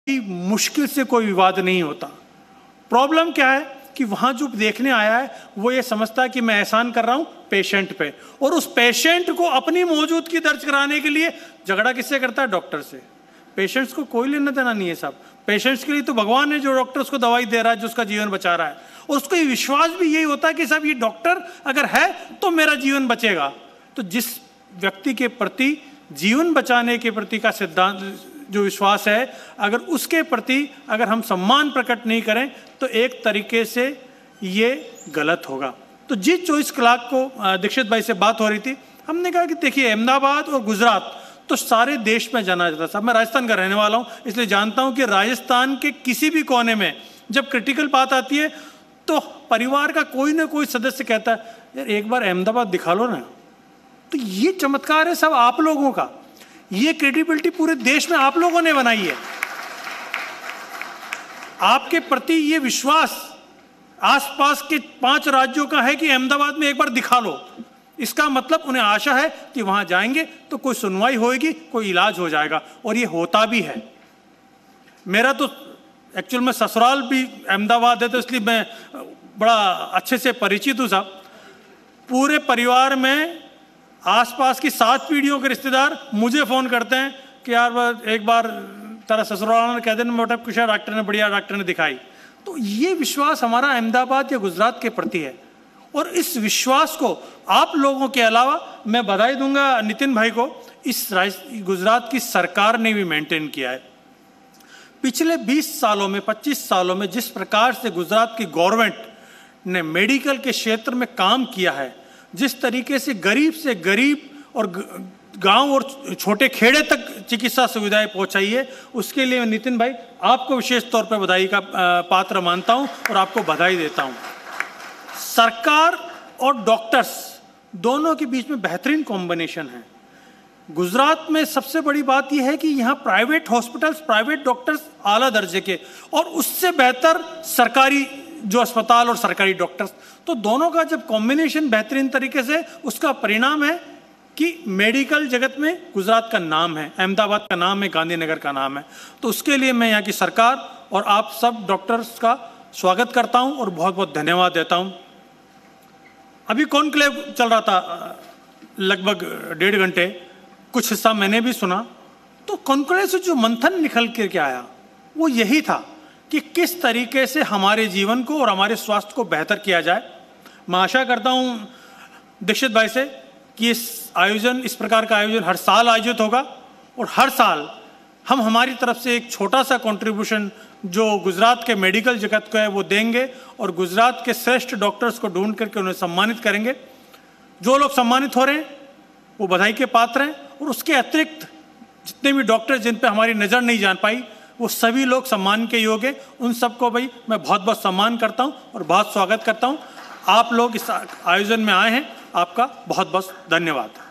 मुश्किल से कोई विवाद नहीं होता। प्रॉब्लम क्या है कि वहाँ जो देखने आया है वो ये समझता है कि मैं एहसान कर रहा हूँ पेशेंट पे, और उस पेशेंट को अपनी मौजूदगी दर्ज कराने के लिए झगड़ा किससे करता है? डॉक्टर से। पेशेंट्स को कोई लेना देना नहीं है साहब। पेशेंट्स के लिए तो भगवान है जो डॉक्टर उसको दवाई दे रहा है, जो उसका जीवन बचा रहा है, और उसको ये विश्वास भी यही होता है कि साहब ये डॉक्टर अगर है तो मेरा जीवन बचेगा। तो जिस व्यक्ति के प्रति जीवन बचाने के प्रति का सिद्धांत जो विश्वास है, अगर उसके प्रति अगर हम सम्मान प्रकट नहीं करें तो एक तरीके से ये गलत होगा। तो जिस 24 कलाक को दीक्षित भाई से बात हो रही थी, हमने कहा कि देखिए अहमदाबाद और गुजरात तो सारे देश में जाना जाता था। मैं राजस्थान का रहने वाला हूँ, इसलिए जानता हूँ कि राजस्थान के किसी भी कोने में जब क्रिटिकल बात आती है तो परिवार का कोई ना कोई सदस्य कहता है यार एक बार अहमदाबाद दिखा लो ना। तो ये चमत्कार है सब आप लोगों का, ये क्रेडिबिलिटी पूरे देश में आप लोगों ने बनाई है। आपके प्रति ये विश्वास आसपास के 5 राज्यों का है कि अहमदाबाद में एक बार दिखा लो। इसका मतलब उन्हें आशा है कि वहां जाएंगे तो कोई सुनवाई होगी, कोई इलाज हो जाएगा, और ये होता भी है। मेरा तो एक्चुअल में ससुराल भी अहमदाबाद है, तो इसलिए मैं बड़ा अच्छे से परिचित हूँ साहब। पूरे परिवार में आसपास की 7 पीढ़ियों के रिश्तेदार मुझे फ़ोन करते हैं कि यार एक बार तेरा ससुराल ने कह देना मोटा कुछ डॉक्टर ने, बढ़िया डॉक्टर ने दिखाई। तो ये विश्वास हमारा अहमदाबाद या गुजरात के प्रति है, और इस विश्वास को आप लोगों के अलावा मैं बधाई दूंगा नितिन भाई को, इस गुजरात की सरकार ने भी मेंटेन किया है। पिछले 20 सालों में 25 सालों में जिस प्रकार से गुजरात की गवर्नमेंट ने मेडिकल के क्षेत्र में काम किया है, जिस तरीके से गरीब और गांव और छोटे खेड़े तक चिकित्सा सुविधाएं पहुंचाई है, उसके लिए नितिन भाई आपको विशेष तौर पर बधाई का पात्र मानता हूं और आपको बधाई देता हूं। सरकार और डॉक्टर्स दोनों के बीच में बेहतरीन कॉम्बिनेशन है। गुजरात में सबसे बड़ी बात यह है कि यहाँ प्राइवेट हॉस्पिटल्स, प्राइवेट डॉक्टर्स आला दर्जे के, और उससे बेहतर सरकारी जो अस्पताल और सरकारी डॉक्टर्स, तो दोनों का जब कॉम्बिनेशन बेहतरीन तरीके से, उसका परिणाम है कि मेडिकल जगत में गुजरात का नाम है, अहमदाबाद का नाम है, गांधीनगर का नाम है। तो उसके लिए मैं यहाँ की सरकार और आप सब डॉक्टर्स का स्वागत करता हूँ और बहुत बहुत धन्यवाद देता हूँ। अभी कॉन्क्लेव चल रहा था लगभग 1.5 घंटे, कुछ हिस्सा मैंने भी सुना। तो कॉन्क्लेव से जो मंथन निकल के आया वो यही था कि किस तरीके से हमारे जीवन को और हमारे स्वास्थ्य को बेहतर किया जाए। मैं आशा करता हूँ दीक्षित भाई से कि इस प्रकार का आयोजन हर साल आयोजित होगा, और हर साल हम हमारी तरफ से एक छोटा सा कंट्रीब्यूशन जो गुजरात के मेडिकल जगत को है वो देंगे, और गुजरात के श्रेष्ठ डॉक्टर्स को ढूंढ करके उन्हें सम्मानित करेंगे। जो लोग सम्मानित हो रहे हैं वो बधाई के पात्र हैं, और उसके अतिरिक्त जितने भी डॉक्टर जिन पे हमारी नज़र नहीं जान पाई वो सभी लोग सम्मान के योग्य हैं। उन सबको भाई मैं बहुत बहुत सम्मान करता हूं और बहुत स्वागत करता हूं। आप लोग इस आयोजन में आए हैं, आपका बहुत बहुत धन्यवाद।